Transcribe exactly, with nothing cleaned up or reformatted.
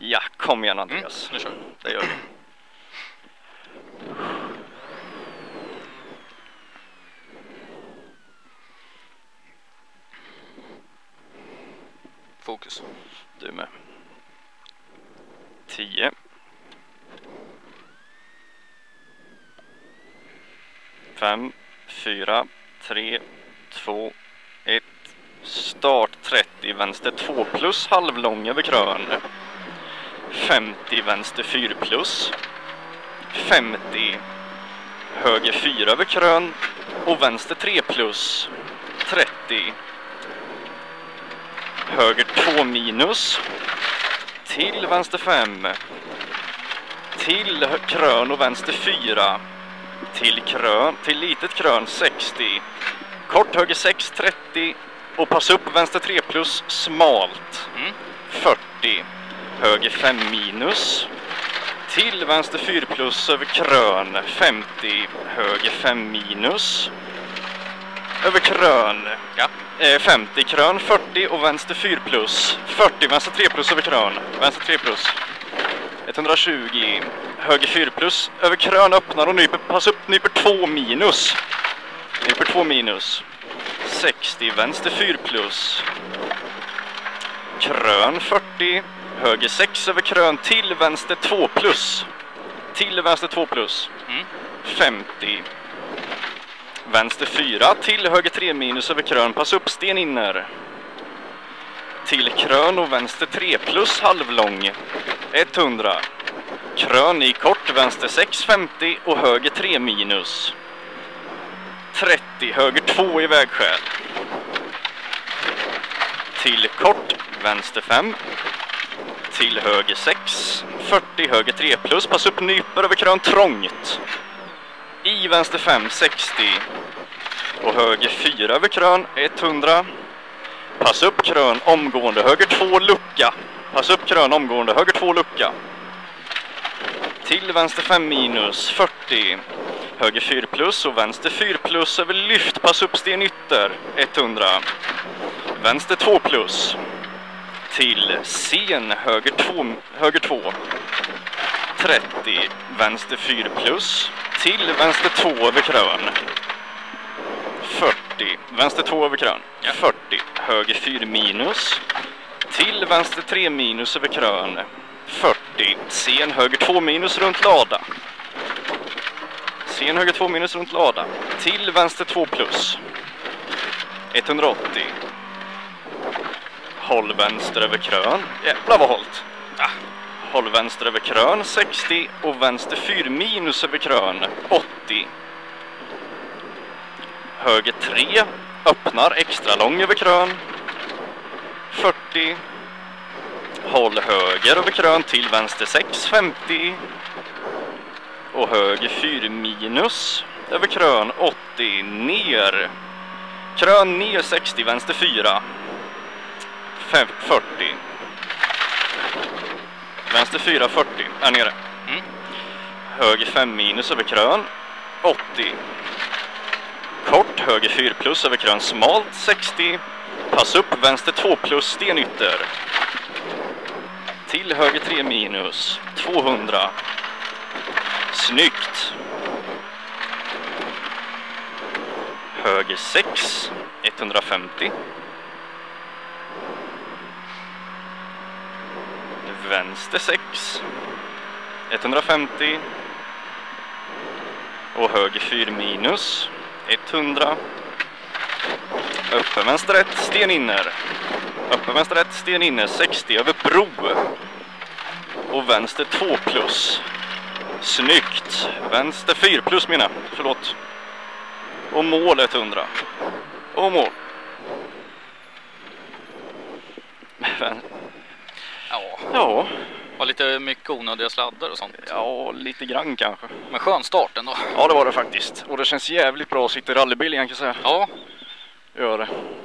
Ja, kom igen Andreas. Mm, nu kör vi. Det gör vi. Fokus. Du med. tio. fem, fyra, tre, två, ett. Start trettio, vänster två plus, halvlång över krön. femtio, vänster fyra plus. femtio, höger fyra över krön och vänster tre plus. trettio. Höger två minus. Till vänster fem. Till krön och vänster fyra. Till krön, till litet krön sextio. Kort höger sex, trettio. Och passa upp vänster tre plus, smalt. Mm. fyrtio. Höger fem minus. Till vänster fyra plus över krön. femtio. Höger fem minus. Över krön. Ja. Eh, femtio krön, fyrtio och vänster fyra plus. fyrtio, vänster tre plus över krön. Vänster tre plus. etthundratjugo. Höger fyra plus. Över krön öppnar och nyper. Pass upp, nyper två minus. Nyper två minus. sextio, vänster fyra plus. Krön fyrtio. Höger sex över krön till vänster två plus. Till vänster två plus. Mm. femtio. Vänster fyra till höger tre minus över krön. Pass upp, sten inner. Till krön och vänster tre plus halvlång. hundra. Krön i kort, vänster sex, femtio och höger tre minus. trettio, höger två i vägskäl. Till kort, vänster fem. Till höger sex. fyrtio, höger tre plus. Pass upp, nyper över krön trångt. I vänster fem, sextio. Och höger fyra över krön, hundra. Pass upp krön omgående, höger två lucka. Pass upp krön omgående, höger två lucka. Till vänster fem minus, fyrtio. Höger fyra plus och vänster fyra plus över lyft. Pass upp sten ytter, hundra. Vänster två plus. Till sen, höger två, höger två. trettio, vänster fyra plus. Till vänster två över krön. fyrtio, vänster två över krön. Ja. fyrtio, höger fyra minus. Till vänster tre minus över krön. fyrtio, sen höger två minus runt lada. Sen höger två minus runt lada. Till vänster två plus. etthundraåttio. Håll vänster över krön. Jävlar vad hållt. Ah. Håll vänster över krön, sextio. Och vänster fyra minus över krön, åttio. Höger tre. Öppnar extra lång över krön. fyrtio. Håll höger över krön till vänster sex, femtio. Och höger fyra minus över krön, åttio. Ner. Krön ner sextio, vänster fyra. fyrtio. Vänster fyra, fyrtio. Här nere. Mm. Höger fem minus över krön, åttio. Kort, höger fyra plus över krön, smalt, sextio. Pass upp, vänster två plus, sten ytter. Till höger tre minus, tvåhundra. Snyggt. Höger sex, etthundrafemtio. Vänster sex, etthundrafemtio. Och höger fyra minus, hundra. Öppen vänster ett, sten inner. Öppen vänster ett, sten inner, sextio över bro. Och vänster två plus. Snyggt. Vänster fyra plus mina, förlåt. Och mål hundra. Och mål. Ja. Ja. Var lite mycket onödiga sladdar och sånt. Ja, lite grann kanske. Men skön start ändå. Ja, det var det faktiskt. Och det känns jävligt bra att sitta i rallybil, kan jag säga. Ja. Gör det.